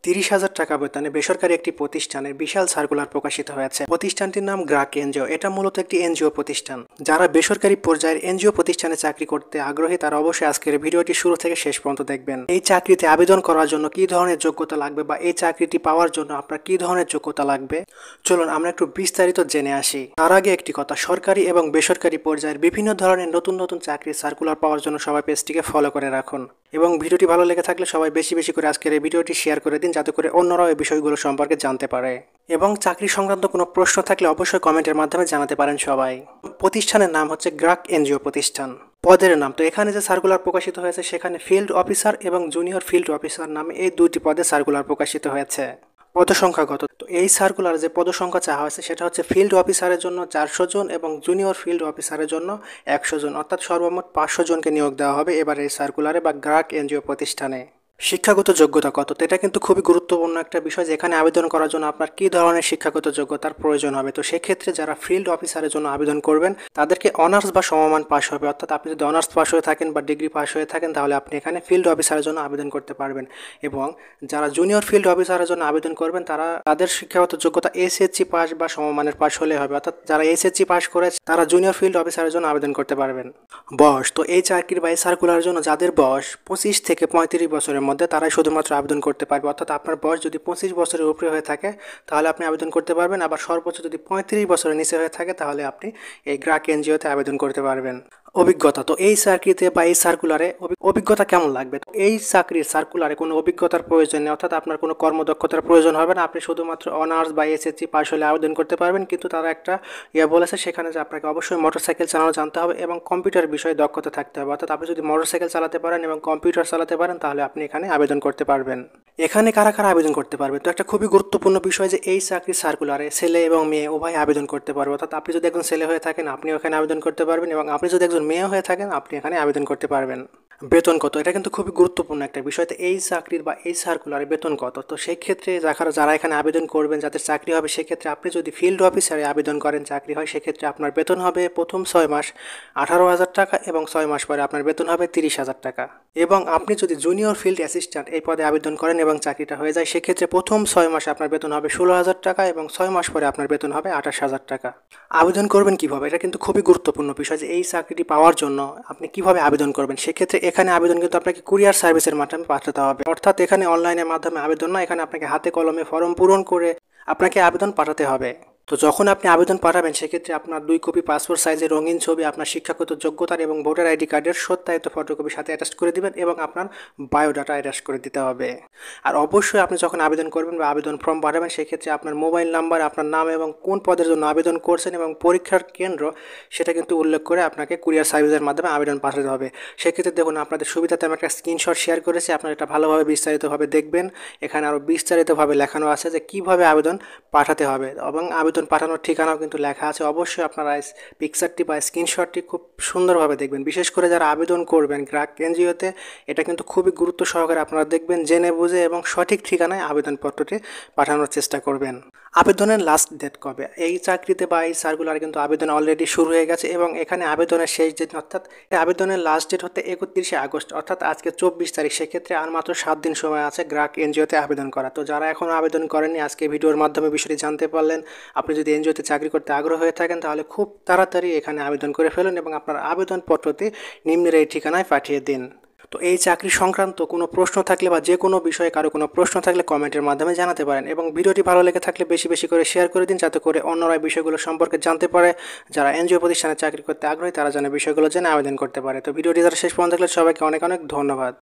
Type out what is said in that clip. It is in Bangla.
30,000 টাকা বেতনে বেসরকারি একটি প্রতিষ্ঠানের বিশাল সার্কুলার প্রকাশিত হয়েছে। প্রতিষ্ঠানটির নাম গ্রাক এনজিও। এটা মূলত একটি এনজিও প্রতিষ্ঠান। যারা বেসরকারি পর্যায়ের এনজিও প্রতিষ্ঠানে চাকরি করতে আগ্রহী তারা অবশ্যই আজকের ভিডিওটি শুরু থেকে শেষ পর্যন্ত দেখবেন। এই চাকরিতে আবেদন করার জন্য কি ধরনের যোগ্যতা লাগবে বা এই চাকরিটি পাওয়ার জন্য আপনার কি ধরনের যোগ্যতা লাগবে, চলুন আমরা একটু বিস্তারিত জেনে আসি। তার আগে একটি কথা, সরকারি এবং বেসরকারি পর্যায়ের বিভিন্ন ধরনের নতুন নতুন চাকরির সার্কুলার পাওয়ার জন্য সবাই পেজটিকে ফলো করে রাখুন এবং ভিডিওটি ভালো লেগে থাকলে সবাই বেশি বেশি করে আজকের এই ভিডিওটি শেয়ার করে দিন, যাতে করে অন্যরাও এই বিষয়গুলো সম্পর্কে জানতে পারে। এবং চাকরি সংক্রান্ত কোনো প্রশ্ন থাকলে অবশ্যই কমেন্টের মাধ্যমে জানাতে পারেন সবাই। প্রতিষ্ঠানের নাম হচ্ছে গ্রাক এনজিও প্রতিষ্ঠান। পদের নাম, তো এখানে যে সার্কুলার প্রকাশিত হয়েছে সেখানে ফিল্ড অফিসার এবং জুনিয়র ফিল্ড অফিসার নামে এই দুইটি পদে সার্কুলার প্রকাশিত হয়েছে। পদসংখ্যাগত, তো এই সার্কুলার যে পদসংখ্যা চাওয়া হয়েছে সেটা হচ্ছে ফিল্ড অফিসারের জন্য 400 জন এবং জুনিয়র ফিল্ড অফিসারের জন্য 100 জন, অর্থাৎ সর্বমোট 500 জনকে নিয়োগ দেওয়া হবে এবার এই সার্কুলারে বা গ্রাক এনজিও প্রতিষ্ঠানে। শিক্ষাগত যোগ্যতা কত, তো এটা কিন্তু খুবই গুরুত্বপূর্ণ একটা বিষয় যে এখানে আবেদন করার জন্য আপনার কী ধরনের শিক্ষাগত যোগ্যতার প্রয়োজন হবে। তো সেক্ষেত্রে যারা ফিল্ড অফিসারের জন্য আবেদন করবেন তাদেরকে অনার্স বা সমমান পাস হবে, অর্থাৎ আপনি যদি অনার্স পাস হয়ে থাকেন বা ডিগ্রি পাস হয়ে থাকেন তাহলে আপনি এখানে ফিল্ড অফিসারের জন্য আবেদন করতে পারবেন। এবং যারা জুনিয়র ফিল্ড অফিসারের জন্য আবেদন করবেন তাদের শিক্ষাগত যোগ্যতা এসএসসি পাস বা সমমানের পাস হলে হবে, অর্থাৎ যারা এসএসসি পাস করে তারা জুনিয়র ফিল্ড অফিসারের জন্য আবেদন করতে পারবেন। বয়স, তো এই চাকরির বা এই সার্কুলারের জন্য যাদের বয়স 25 থেকে 35 বছরের মধ্যে তারাই শুধুমাত্র আবেদন করতে পারবে, অর্থাৎ আপনার বয়স যদি 25 বছরের উপরে হয়ে থাকে তাহলে আপনি আবেদন করতে পারবেন, আবার সর্বোচ্চ যদি 35 বছরের নিচে হয়ে থাকে তাহলে আপনি এই গ্রাক এনজিওতে আবেদন করতে পারবেন। অভিজ্ঞতা, তো এই চাকরিতে বা এই সার্কুলারে অভিজ্ঞতা কেমন লাগবে, তো এই চাকরির সার্কুলারে কোনো অভিজ্ঞতার প্রয়োজন নেই, অর্থাৎ আপনার কোনো কর্মদক্ষতার প্রয়োজন হবে না। আপনি শুধুমাত্র অনার্স বা এসএসসি পাস হলে আবেদন করতে পারবেন, কিন্তু তারা একটা বলেছে সেখানে যে আপনাকে অবশ্যই মোটরসাইকেল চালানো জানতে হবে এবং কম্পিউটার বিষয়ে দক্ষতা থাকতে হবে, অর্থাৎ আপনি যদি মোটরসাইকেল চালাতে পারেন এবং কম্পিউটার চালাতে পারেন তাহলে আপনি এখানে আবেদন করতে পারবেন। এখানে কারা কারা আবেদন করতে পারবে, তো একটা খুবই গুরুত্বপূর্ণ বিষয় যে এই চাকরির সার্কুলারে ছেলে এবং মেয়ে উভয় আবেদন করতে পারবে, অর্থাৎ আপনি যদি একজন ছেলে হয়ে থাকেন আপনিও এখানে আবেদন করতে পারবেন এবং আপনি যদি একজন মেয়ে হয়ে থাকেন আপনি এখানে আবেদন করতে পারবেন। বেতন কত, এটা কিন্তু খুবই গুরুত্বপূর্ণ একটা বিষয়। তো এই চাকরির বা এই সার্কুলারে বেতন কত, তো সেই ক্ষেত্রে যারা এখানে আবেদন করবেন যাদের চাকরি হবে সেক্ষেত্রে আপনি যদি ফিল্ড অফিসারে আবেদন করেন চাকরি হয় সেক্ষেত্রে আপনার বেতন হবে প্রথম 6 মাস 18,000 টাকা এবং 6 মাস পরে আপনার বেতন হবে 30,000 টাকা। এবং আপনি যদি জুনিয়র ফিল্ড অ্যাসিস্ট্যান্ট এই পদে আবেদন করেন এবং চাকরিটা হয়ে যায় সেক্ষেত্রে প্রথম 6 মাসে আপনার বেতন হবে 16,000 টাকা এবং 6 মাস পরে আপনার বেতন হবে 28,000 টাকা। আবেদন করবেন কিভাবে, এটা কিন্তু খুবই গুরুত্বপূর্ণ বিষয় যে এই চাকরিটি পাওয়ার জন্য আপনি কিভাবে আবেদন করবেন। সেক্ষেত্রে এখানে আবেদন কিন্তু আপনাকে কুরিয়ার সার্ভিসের মাধ্যমে পাঠাতে হবে, অর্থাৎ এখানে অনলাইনের মাধ্যমে আবেদন না, এখানে আপনাকে হাতে কলমে ফর্ম পূরণ করে আপনাকে আবেদন পাঠাতে হবে। তো যখন আপনি আবেদন পাঠাবেন সেক্ষেত্রে আপনার 2 কপি পাসপোর্ট সাইজের রঙিন ছবি, আপনার শিক্ষাগত যোগ্যতার এবং ভোটার আইডি কার্ডের সত্যায়িত ফটোকপির সাথে অ্যাটাচ করে দিবেন এবং আপনার বায়োডাটা অ্যাটাচ করে দিতে হবে। আর অবশ্যই আপনি যখন আবেদন করবেন বা আবেদন ফর্ম পাঠাবেন সেক্ষেত্রে আপনার মোবাইল নাম্বার, আপনার নাম এবং কোন পদের জন্য আবেদন করছেন এবং পরীক্ষার কেন্দ্র সেটা কিন্তু উল্লেখ করে আপনাকে কুরিয়ার সার্ভিসের মাধ্যমে আবেদন পাঠাতে হবে। সেক্ষেত্রে দেখুন আপনাদের সুবিধাতে আমি একটা স্ক্রিনশট শেয়ার করেছি, আপনারা এটা ভালোভাবে বিস্তারিতভাবে দেখবেন। এখানে আরও বিস্তারিতভাবে লেখানো আছে যে কীভাবে আবেদন পাঠাতে হবে এবং আবেদন পাঠানোর ঠিকানাও কিন্তু লেখা আছে। অবশ্যই আপনারা পিকচারটি বা স্ক্রিনশটটি খুব সুন্দরভাবে দেখবেন, বিশেষ করে যারা আবেদন করবেন গ্রাক এনজিওতে এটা কিন্তু খুবই গুরুত্ব সহকারে আপনারা দেখবেন, জেনে বুঝে এবং সঠিক ঠিকানায় আবেদনপত্রটি পাঠানোর চেষ্টা করবেন। আবেদনের লাস্ট ডেট কবে, এই চাকরিতে বা এই সার্কুলার কিন্তু আবেদন অলরেডি শুরু হয়ে গেছে এবং এখানে আবেদনের শেষ ডেট অর্থাৎ আবেদনের লাস্ট ডেট হতে 31শে আগস্ট, অর্থাৎ আজকে 24 তারিখ। সেক্ষেত্রে আর মাত্র 7 দিন সময় আছে গ্রাক এনজিওতে আবেদন করা। তো যারা এখনও আবেদন করেননি আজকে ভিডিওর মাধ্যমে বিষয়টি জানতে পারলেন। আপনি যদি এনজিওতে চাকরি করতে আগ্রহ হয়ে থাকেন তাহলে খুব তাড়াতাড়ি এখানে আবেদন করে ফেলুন এবং আপনার আবেদনপত্রটি নিম্নের এই ঠিকানায় পাঠিয়ে দিন। তো এই চাকরি সংক্রান্ত কোনো প্রশ্ন থাকলে বা যে কোনো বিষয়ে কারো কোনো প্রশ্ন থাকলে কমেন্টের মাধ্যমে জানাতে পারেন এবং ভিডিওটি ভালো লেগে থাকলে বেশি বেশি করে শেয়ার করে দিন, যাতে করে অন্যরা বিষয়গুলো সম্পর্কে জানতে পারে। যারা এনজিও প্রতিষ্ঠানে চাকরি করতে আগ্রহী তারা যেন বিষয়গুলো জেনে আবেদন করতে পারে। তো ভিডিওটি যারা শেষ পর্যন্ত দেখলে সবাইকে অনেক অনেক ধন্যবাদ।